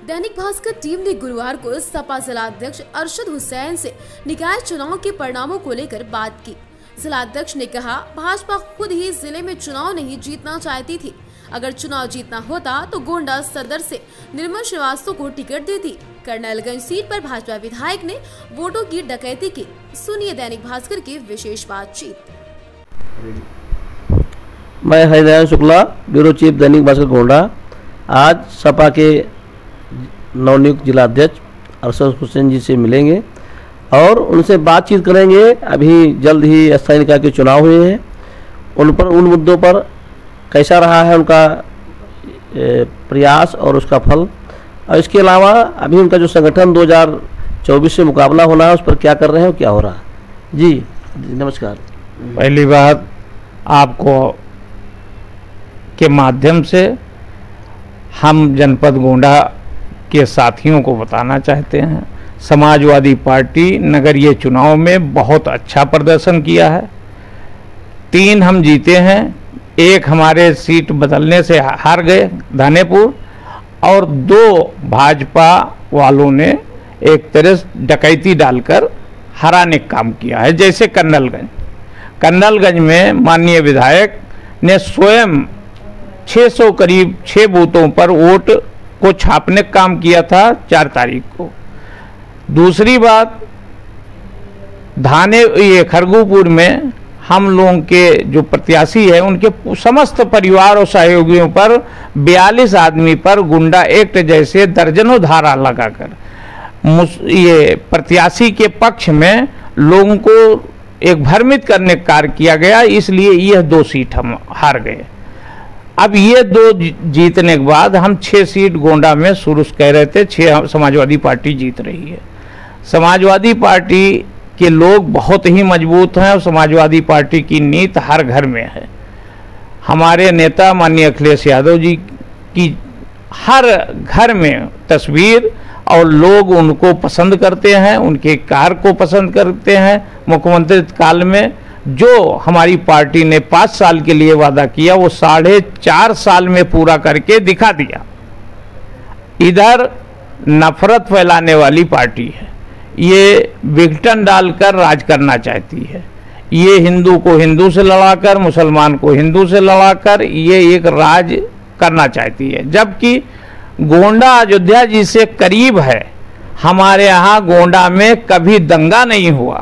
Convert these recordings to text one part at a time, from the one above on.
Dainik Bhaskar team ने गुरुवार को सपा जिलाध्यक्ष अरशद हुसैन से निकाय चुनाव के परिणामों को लेकर बात की। जिलाध्यक्ष ने कहा, भाजपा खुद ही जिले में चुनाव नहीं जीतना चाहती थी। अगर चुनाव जीतना होता तो गोंडा सदर से निर्मल श्रीवास्तव को टिकट देती। कर्नलगंज सीट पर भाजपा विधायक ने वोटों की डकैती की। सुनिए दैनिक भास्कर की विशेष बातचीत। मैं हरिनारायण शुक्ला, ब्यूरो चीफ दैनिक भास्कर गोंडा। आज सपा के नवनियुक्त जिलाध्यक्ष अरशद हुसैन जी से मिलेंगे और उनसे बातचीत करेंगे। अभी जल्द ही स्थायी निकाय के चुनाव हुए हैं, उन मुद्दों पर कैसा रहा है उनका प्रयास और उसका फल, और इसके अलावा अभी उनका जो संगठन 2024 से मुकाबला होना है उस पर क्या कर रहे हैं और क्या हो रहा है। जी नमस्कार। पहली बात आपको के माध्यम से हम जनपद गोंडा के साथियों को बताना चाहते हैं, समाजवादी पार्टी नगरीय चुनाव में बहुत अच्छा प्रदर्शन किया है। 3 हम जीते हैं, 1 हमारे सीट बदलने से हार गए धानेपुर, और 2 भाजपा वालों ने एक तरह डकैती डालकर हराने का काम किया है। जैसे कर्नलगंज में माननीय विधायक ने स्वयं 600 करीब 6 बूथों पर वोट को छापने का काम किया था 4 तारीख को। दूसरी बात, खरगूपुर में हम लोगों के जो प्रत्याशी है उनके समस्त परिवार और सहयोगियों पर 42 आदमी पर गुंडा एक्ट जैसे दर्जनों धारा लगाकर ये प्रत्याशी के पक्ष में लोगों को एक भ्रमित करने का कार्य किया गया, इसलिए यह 2 सीट हम हार गए। अब ये 2 जीतने के बाद हम 6 सीट गोंडा में शुरू कह रहे थे, 6 समाजवादी पार्टी जीत रही है। समाजवादी पार्टी के लोग बहुत ही मजबूत हैं और समाजवादी पार्टी की नीति हर घर में है। हमारे नेता माननीय अखिलेश यादव जी की हर घर में तस्वीर, और लोग उनको पसंद करते हैं, उनके कार्य को पसंद करते हैं। मुख्यमंत्री काल में जो हमारी पार्टी ने 5 साल के लिए वादा किया वो 4.5 साल में पूरा करके दिखा दिया। इधर नफरत फैलाने वाली पार्टी है, ये विघटन डालकर राज करना चाहती है। ये हिंदू को हिंदू से लड़ाकर, मुसलमान को हिंदू से लड़ाकर ये एक राज करना चाहती है। जबकि गोंडा अयोध्या जी से करीब है, हमारे यहाँ गोंडा में कभी दंगा नहीं हुआ।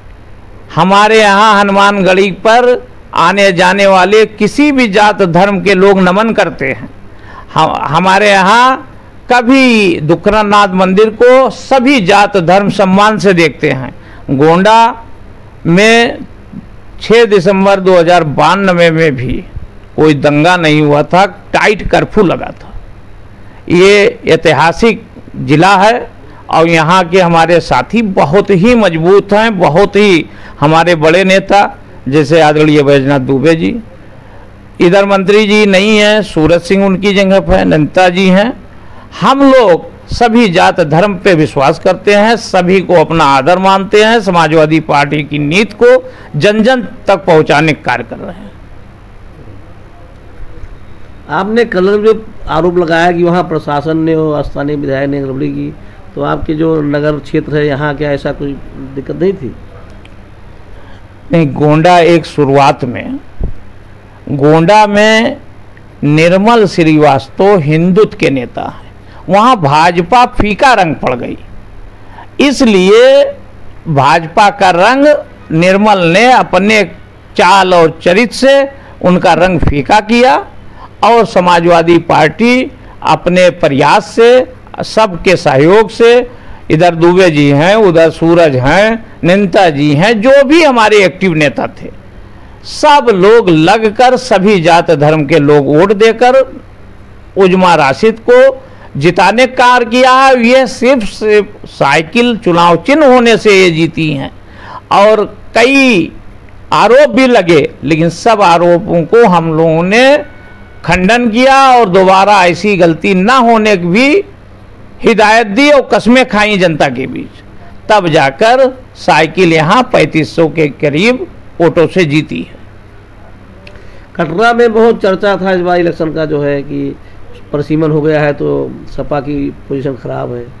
हमारे यहाँ हनुमानगढ़ी पर आने जाने वाले किसी भी जात धर्म के लोग नमन करते हैं। हमारे यहाँ कभी दुखनाथ मंदिर को सभी जात धर्म सम्मान से देखते हैं। गोंडा में 6 दिसंबर 2092 में भी कोई दंगा नहीं हुआ था, टाइट कर्फ्यू लगा था। ये ऐतिहासिक जिला है और यहाँ के हमारे साथी बहुत ही मजबूत हैं, बहुत ही हमारे बड़े नेता जैसे आदरणीय बैजनाथ दुबे जी। इधर मंत्री जी नहीं हैं, सूरज सिंह उनकी जगह पर नंदा जी हैं। हम लोग सभी जात धर्म पे विश्वास करते हैं, सभी को अपना आदर मानते हैं। समाजवादी पार्टी की नीति को जन जन तक पहुंचाने का कार्य कर रहे हैं। आपने कल जो आरोप लगाया कि वहाँ प्रशासन ने और स्थानीय विधायक ने गड़बड़ी की, तो आपके जो नगर क्षेत्र है यहाँ क्या ऐसा कोई दिक्कत नहीं थी? नहीं, गोंडा एक शुरुआत में गोंडा में निर्मल श्रीवास्तव हिंदुत्व के नेता हैं, वहाँ भाजपा फीका रंग पड़ गई। इसलिए भाजपा का रंग निर्मल ने अपने चाल और चरित्र से उनका रंग फीका किया, और समाजवादी पार्टी अपने प्रयास से, सबके सहयोग से, इधर दुबे जी हैं, उधर सूरज हैं, नंदा जी हैं, जो भी हमारे एक्टिव नेता थे, सब लोग लगकर सभी जात धर्म के लोग वोट देकर उजमा राशिद को जिताने का कार्य किया है। ये सिर्फ साइकिल चुनाव चिन्ह होने से ये जीती हैं, और कई आरोप भी लगे, लेकिन सब आरोपों को हम लोगों ने खंडन किया और दोबारा ऐसी गलती ना होने की भी हिदायत दी और कस्में खाई जनता के बीच। तब जाकर साइकिल यहाँ 3500 के करीब वोटों से जीती है। कटरा में बहुत चर्चा था इस बार इलेक्शन का, जो है कि परिसीमन हो गया है तो सपा की पोजीशन खराब है।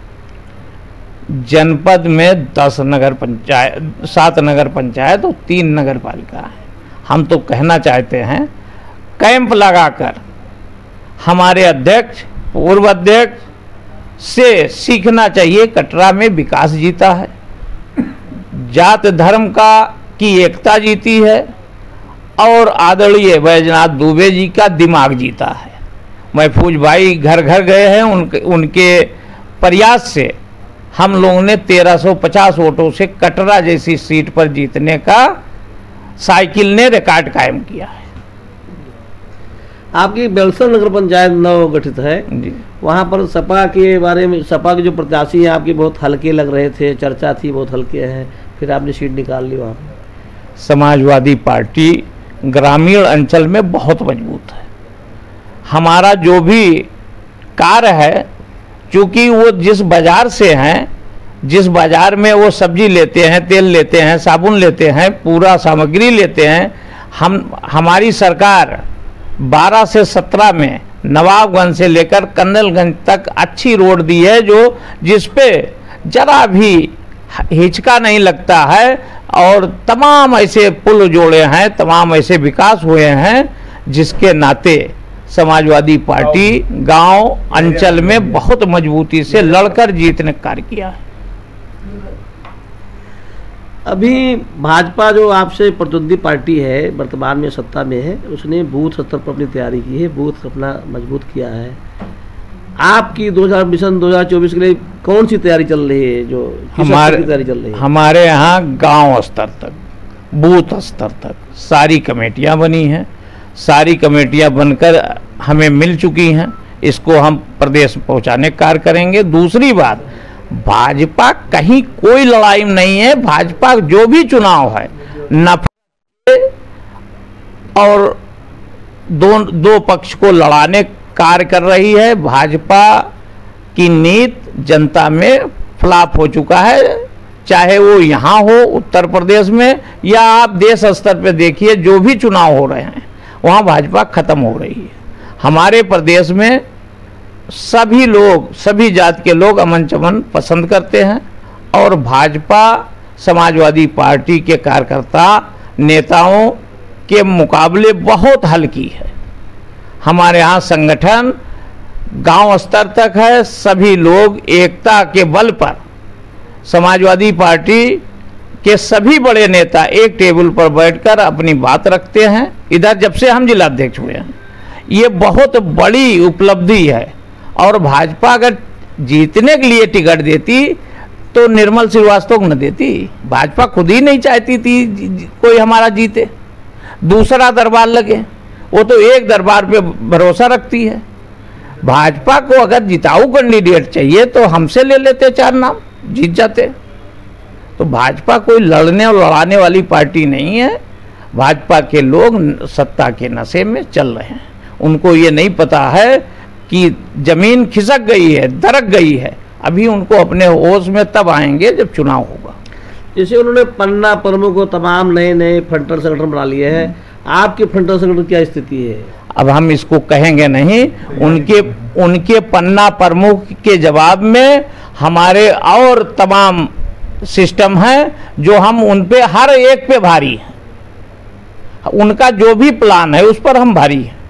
जनपद में 10 नगर पंचायत, 7 नगर पंचायत और 3 नगर पालिका है। हम तो कहना चाहते हैं कैंप लगाकर हमारे अध्यक्ष, पूर्व अध्यक्ष से सीखना चाहिए। कटरा में विकास जीता है, जात धर्म की एकता जीती है और आदरणीय बैजनाथ दुबे जी का दिमाग जीता है। महफूज भाई घर घर गए हैं, उनके प्रयास से हम लोगों ने 1350 वोटों से कटरा जैसी सीट पर जीतने का साइकिल ने रिकॉर्ड कायम किया है। आपकी बेलसर नगर पंचायत नव गठित है जी। वहाँ पर सपा के बारे में, सपा के जो प्रत्याशी हैं आपके बहुत हल्के लग रहे थे, चर्चा थी बहुत हल्के हैं, फिर आपने सीट निकाल ली वहाँ। समाजवादी पार्टी ग्रामीण अंचल में बहुत मजबूत है। हमारा जो भी कार्य है, चूँकि वो जिस बाजार से हैं, जिस बाजार में वो सब्जी लेते हैं, तेल लेते हैं, साबुन लेते हैं, पूरा सामग्री लेते हैं, हमारी सरकार 12 से 17 में नवाबगंज से लेकर कन्नलगंज तक अच्छी रोड दी है, जो जिस पे जरा भी हिचका नहीं लगता है और तमाम ऐसे पुल जोड़े हैं, तमाम ऐसे विकास हुए हैं, जिसके नाते समाजवादी पार्टी गांव अंचल में बहुत मजबूती से लड़कर जीतने का कार्य किया है। अभी भाजपा जो आपसे प्रतिद्वंदी पार्टी है, वर्तमान में सत्ता में है, उसने बूथ स्तर पर अपनी तैयारी की है, बूथ अपना मजबूत किया है। आपकी 2024 के लिए कौन सी तैयारी चल रही है, जो हमारे तैयारी चल रही है? हमारे यहाँ गांव स्तर तक, बूथ स्तर तक सारी कमेटियां बनी हैं, सारी कमेटियां बनकर हमें मिल चुकी हैं। इसको हम प्रदेश में पहुंचाने का कार्य करेंगे। दूसरी बात, भाजपा कहीं कोई लड़ाई नहीं है। भाजपा जो भी चुनाव है नफे और दो पक्ष को लड़ाने कार्य कर रही है। भाजपा की नीति जनता में फ्लॉप हो चुका है, चाहे वो यहाँ हो उत्तर प्रदेश में या आप देश स्तर पे देखिए, जो भी चुनाव हो रहे हैं वहाँ भाजपा खत्म हो रही है। हमारे प्रदेश में सभी लोग, सभी जात के लोग अमन चमन पसंद करते हैं और भाजपा समाजवादी पार्टी के कार्यकर्ता नेताओं के मुकाबले बहुत हल्की है। हमारे यहाँ संगठन गांव स्तर तक है। सभी लोग एकता के बल पर समाजवादी पार्टी के सभी बड़े नेता एक टेबल पर बैठकर अपनी बात रखते हैं। इधर जब से हम जिलाध्यक्ष हुए हैं, ये बहुत बड़ी उपलब्धि है। और भाजपा अगर जीतने के लिए टिकट देती तो निर्मल श्रीवास्तव को न देती। भाजपा खुद ही नहीं चाहती थी कोई हमारा जीते, दूसरा दरबार लगे। वो तो एक दरबार पे भरोसा रखती है। भाजपा को अगर जिताऊ कैंडिडेट चाहिए तो हमसे ले लेते 4 नाम, जीत जाते। तो भाजपा कोई लड़ने और लड़ाने वाली पार्टी नहीं है। भाजपा के लोग सत्ता के नशे में चल रहे हैं। उनको ये नहीं पता है कि जमीन खिसक गई है, दरक गई है। अभी उनको अपने होश में तब आएंगे जब चुनाव होगा। जैसे उन्होंने पन्ना प्रमुख को तमाम नए फ्रंटल संगठन बना लिए हैं, आपके फ्रंटल संगठन क्या स्थिति है? अब हम इसको कहेंगे नहीं। उनके पन्ना प्रमुख के जवाब में हमारे और तमाम सिस्टम है, जो हम उन पे हर एक पे भारी है। उनका जो भी प्लान है उस पर हम भारी हैं।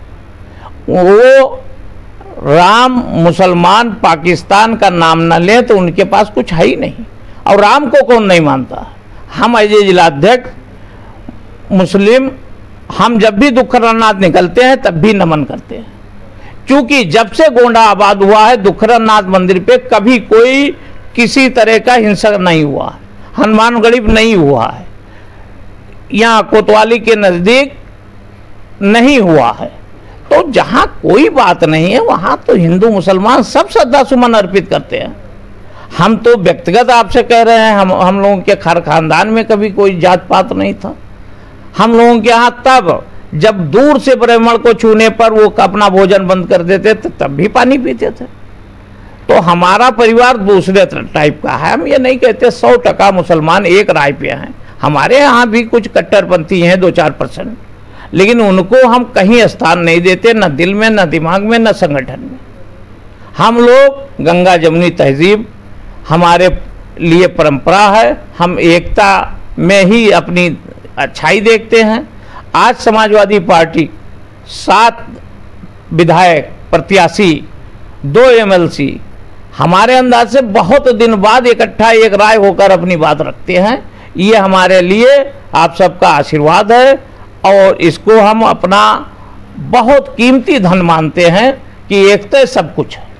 वो राम, मुसलमान, पाकिस्तान का नाम न ले तो उनके पास कुछ है ही नहीं। और राम को कौन नहीं मानता? हम एज जिलाध्यक्ष मुस्लिम, हम जब भी दुखरनाथ निकलते हैं तब भी नमन करते हैं। क्योंकि जब से गोंडा आबाद हुआ है, दुखरनाथ मंदिर पे कभी कोई किसी तरह का हिंसा नहीं हुआ, हनुमानगढ़ी नहीं हुआ है, यहाँ कोतवाली के नज़दीक नहीं हुआ है। तो जहाँ कोई बात नहीं है वहाँ तो हिंदू मुसलमान सब श्रद्धा सुमन अर्पित करते हैं। हम तो व्यक्तिगत आपसे कह रहे हैं, हम लोगों के खानदान में कभी कोई जात पात नहीं था। हम लोगों के यहाँ तब जब दूर से ब्राह्मण को छूने पर वो अपना भोजन बंद कर देते थे तब भी पानी पीते थे। तो हमारा परिवार दूसरे टाइप का है। हम ये नहीं कहते 100% मुसलमान एक राय पे हैं। हमारे यहाँ भी कुछ कट्टरपंथी हैं 2-4%, लेकिन उनको हम कहीं स्थान नहीं देते, न दिल में, न दिमाग में, न संगठन में। हम लोग गंगा जमुनी तहजीब हमारे लिए परंपरा है, हम एकता में ही अपनी अच्छाई देखते हैं। आज समाजवादी पार्टी 7 विधायक प्रत्याशी 2 MLC हमारे अंदाज से बहुत दिन बाद इकट्ठा एक राय होकर अपनी बात रखते हैं। ये हमारे लिए आप सबका आशीर्वाद है और इसको हम अपना बहुत कीमती धन मानते हैं कि एकता सब कुछ है।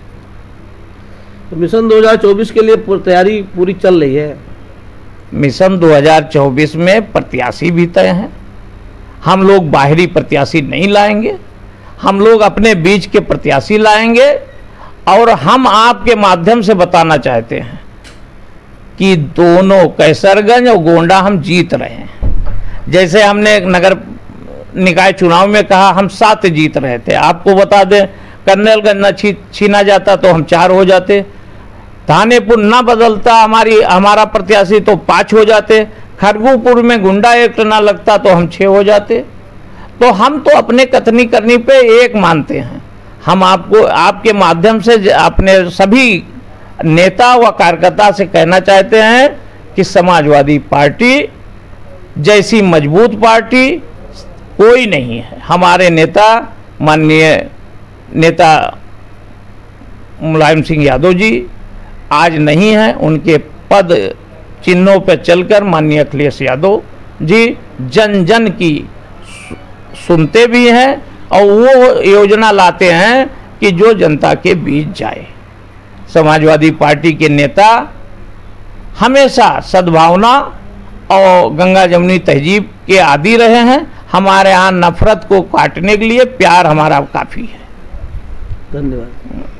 तो मिशन 2024 के लिए तैयारी पूरी चल रही है। मिशन 2024 में प्रत्याशी भी तय हैं। हम लोग बाहरी प्रत्याशी नहीं लाएंगे, हम लोग अपने बीच के प्रत्याशी लाएंगे। और हम आपके माध्यम से बताना चाहते हैं कि दोनों कैसरगंज और गोंडा हम जीत रहे हैं। जैसे हमने नगर निकाय चुनाव में कहा हम 7 जीत रहे थे, आपको बता दें कर्नलगंज न छीना जाता तो हम 4 हो जाते, थानेपुर ना बदलता हमारा प्रत्याशी तो 5 हो जाते, खरगूपुर में गुंडा एक्ट ना लगता तो हम 6 हो जाते। तो हम तो अपने कथनी करनी पे एक मानते हैं। हम आपको आपके माध्यम से अपने सभी नेता व कार्यकर्ता से कहना चाहते हैं कि समाजवादी पार्टी जैसी मजबूत पार्टी कोई नहीं है। हमारे नेता माननीय नेता मुलायम सिंह यादव जी आज नहीं हैं, उनके पद चिन्हों पर चलकर माननीय अखिलेश यादव जी जन जन की सुनते भी हैं और वो योजना लाते हैं कि जो जनता के बीच जाए। समाजवादी पार्टी के नेता हमेशा सद्भावना और गंगा जमुनी तहजीब के आदी रहे हैं। हमारे यहाँ नफरत को काटने के लिए प्यार हमारा काफ़ी है। धन्यवाद।